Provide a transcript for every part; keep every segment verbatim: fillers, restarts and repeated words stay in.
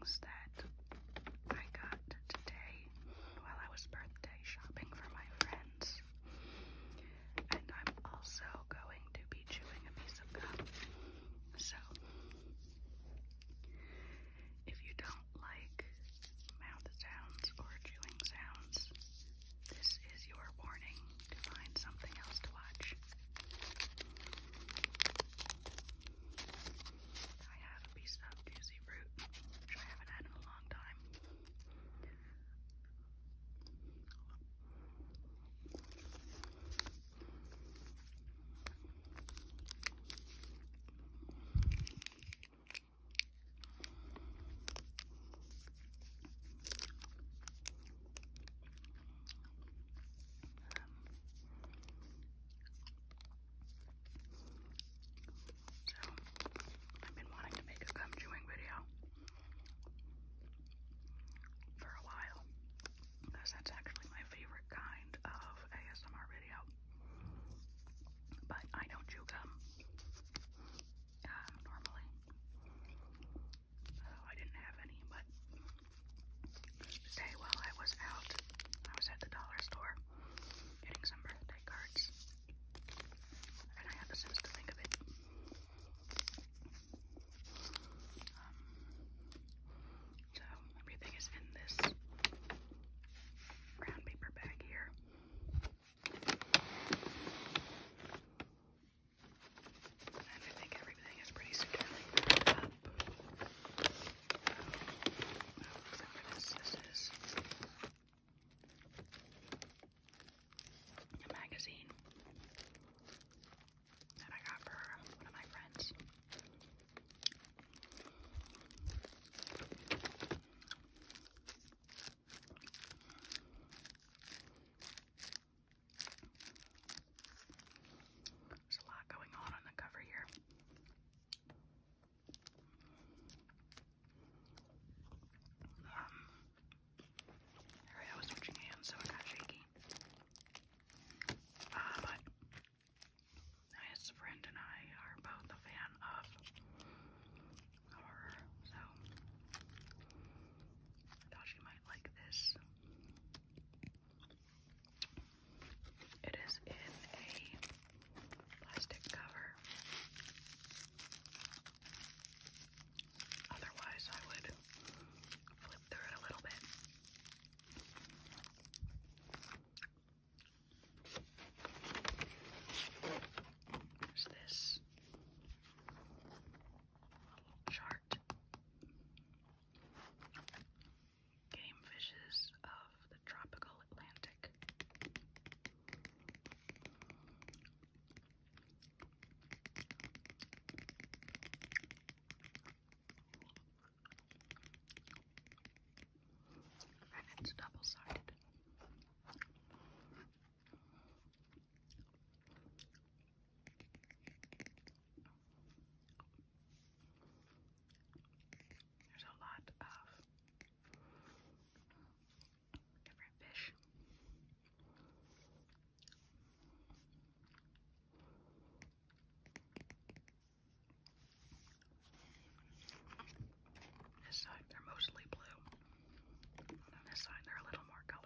things that I got today while I was birthday shopping for my friends. And I'm also going to be chewing a piece of gum. So, if you don't like mouth sounds or chewing sounds, this is your warning to find something else to watch. I have a piece of juicy fruit, which I haven't had in a long time. So, I've been wanting to make a gum chewing video for a while, because that's actually my favorite kind of A S M R video. But I don't chew gum uh, normally, so I didn't have any. But today, while I was out, I was at the dollar store getting some birthday cards, and I had the sense to think of it. Um, so everything is in this brown paper bag here. And I think everything is pretty securely wrapped up. Except for this. This is a magazine that I got for one of my friends. There's a lot going on on the cover here. Um, sorry, I was switching hands, so it got shaky. Uh, but his friend and I are both a fan of horror, so I thought she might like this. It is in a plastic cover. Otherwise, I would flip through it a little bit. There's this little chart. Game fishes of the tropical Atlantic. And it's double-sided. There's a lot of different fish. This side, they're mostly blue. And on this side, they're a little more colorful.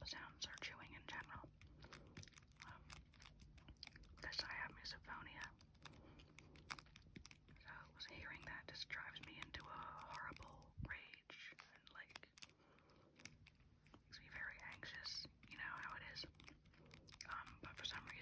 sounds or chewing in general. Um, because I have misophonia. So hearing that just drives me into a horrible rage and like makes me very anxious. You know how it is. Um, but for some reason